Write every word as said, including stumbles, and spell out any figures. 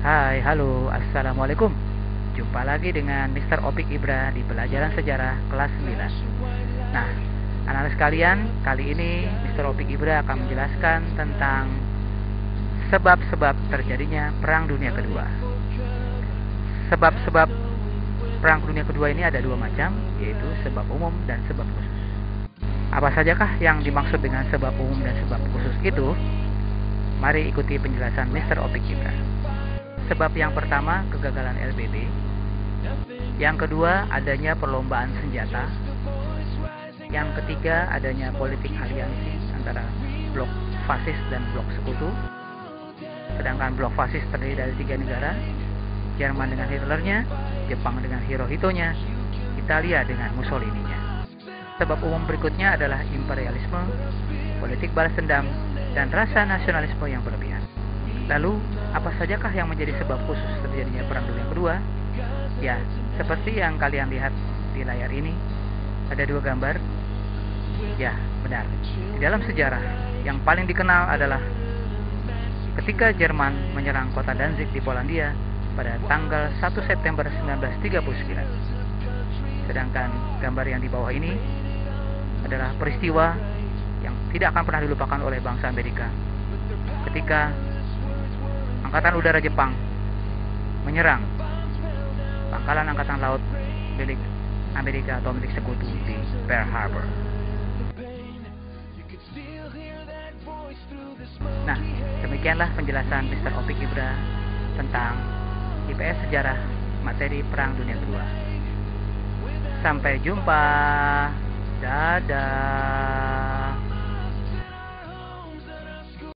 Hai, halo, assalamualaikum. Jumpa lagi dengan mister Opik Ibra di Pelajaran Sejarah kelas sembilan. Nah, anak-anak sekalian, kali ini mister Opik Ibra akan menjelaskan tentang sebab-sebab terjadinya Perang Dunia Kedua. Sebab-sebab Perang Dunia Kedua ini ada dua macam, yaitu sebab umum dan sebab khusus. Apa sajakah yang dimaksud dengan sebab umum dan sebab khusus itu? Mari ikuti penjelasan mister Opik Ibra. Sebab yang pertama, kegagalan L B B. Yang kedua, adanya perlombaan senjata. Yang ketiga, adanya politik aliansi antara blok fasis dan blok sekutu. Sedangkan blok fasis terdiri dari tiga negara, Jerman dengan Hitlernya, Jepang dengan Hirohitonya, Italia dengan Mussolininya. Sebab umum berikutnya adalah imperialisme, politik balas dendam, dan rasa nasionalisme yang berlebihan. Lalu, apa sajakah yang menjadi sebab khusus terjadinya Perang Dunia Kedua? Ya, seperti yang kalian lihat di layar ini, ada dua gambar. Ya, benar. Di dalam sejarah, yang paling dikenal adalah ketika Jerman menyerang kota Danzig di Polandia pada tanggal satu September seribu sembilan ratus tiga puluh sembilan. Sedangkan gambar yang di bawah ini adalah peristiwa yang tidak akan pernah dilupakan oleh bangsa Amerika ketika Angkatan Udara Jepang menyerang pangkalan Angkatan Laut milik Amerika atau milik sekutu di Pearl Harbor. Nah, demikianlah penjelasan mister Opik Ibra tentang I P S Sejarah materi Perang Dunia Kedua. Sampai jumpa. Dadah.